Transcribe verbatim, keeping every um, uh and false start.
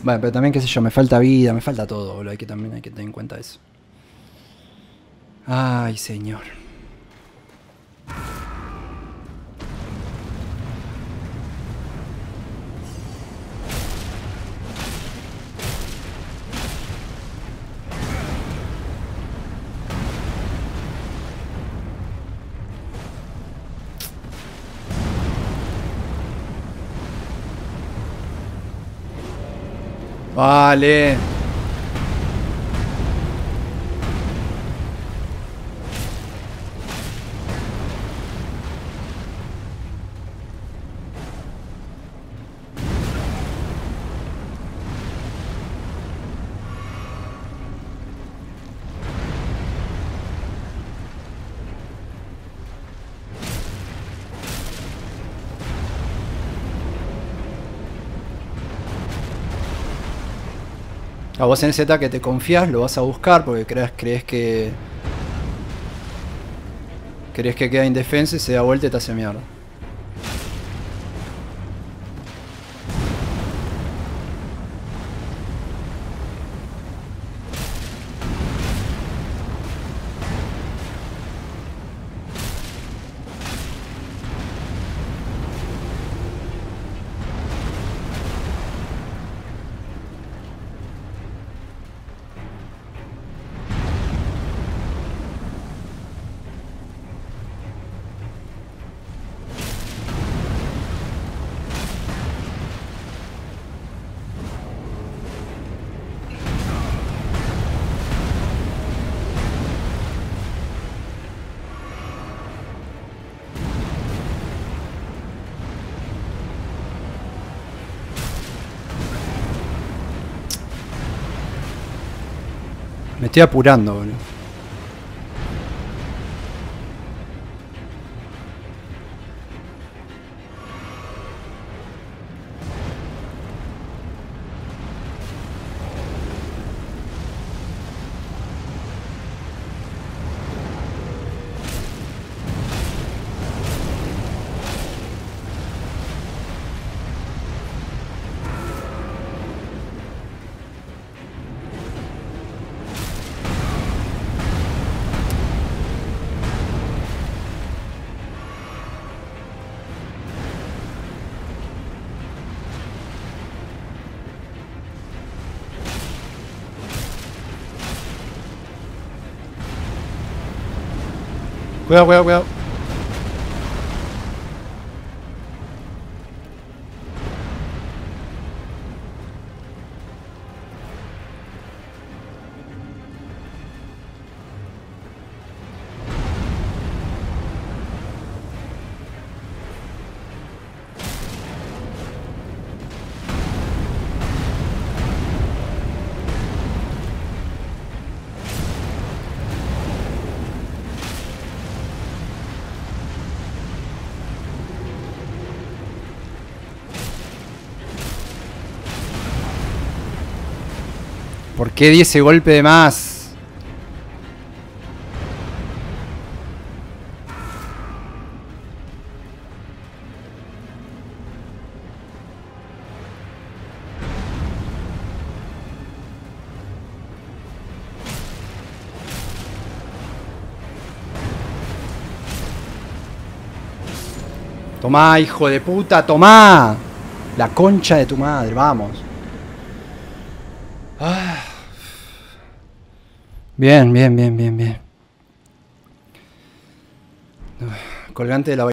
Bueno, pero también, qué sé yo, me falta vida, me falta todo, boludo. Hay que, también hay que tener en cuenta eso. Ay, señor. Vale. A vos en Z que te confías, lo vas a buscar porque crees, crees que... Crees que queda indefenso y se da vuelta y te hace mierda. Me estoy apurando, boludo. Cuidado, cuidado, cuidado. ¿Por qué di ese golpe de más? Tomá, hijo de puta, tomá. La concha de tu madre, vamos. Ah. Bien, bien, bien, bien, bien. Colgante de la